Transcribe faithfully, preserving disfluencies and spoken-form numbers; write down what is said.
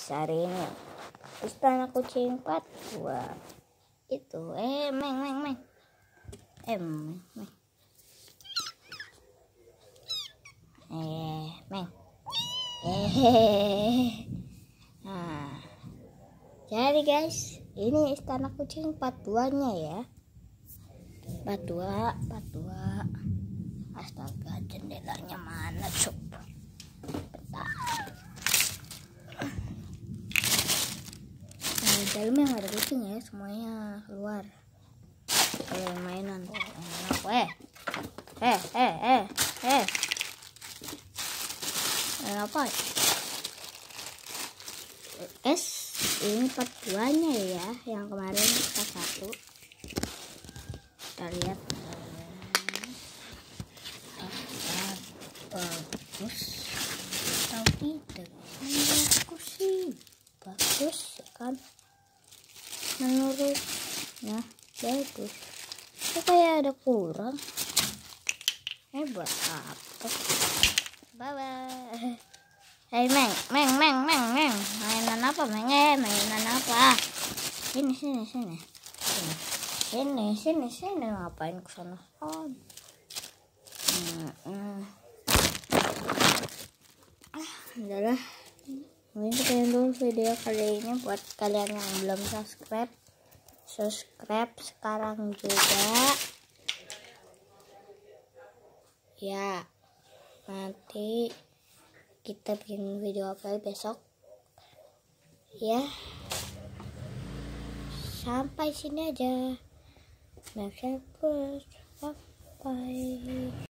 guys, hari ini istana kucing part dua itu eh meng meng meng eh meng meng eh meng eh nah jadi guys, ini istana kucing part dua nya ya, part dua part dua. Astaga, jendelanya mana sob? Nah, di dalamnya nggak ada kucing ya, semuanya keluar. Kayak mainan tuh, enak. Eh, eh, eh, eh, eh. Eh, apa? Es, ini part dua nya ya, yang kemarin part satu. Kita lihat. Bagus atau tidak? Menurutku sih bagus kan, menurutnya bagus. Kok kayak ada kurang, eh buat apa? Bye. Hei meng meng meng meng meng mainan apa meng eh mainan apa? Sini sini sini sini sini sini sini ngapain kesana sana? Hmm, hmm. Adalah mungkin sekian dulu video kali ini. Buat kalian yang belum subscribe, subscribe sekarang juga ya. Nanti kita bikin video apa besok ya. Sampai sini aja. Bye bye.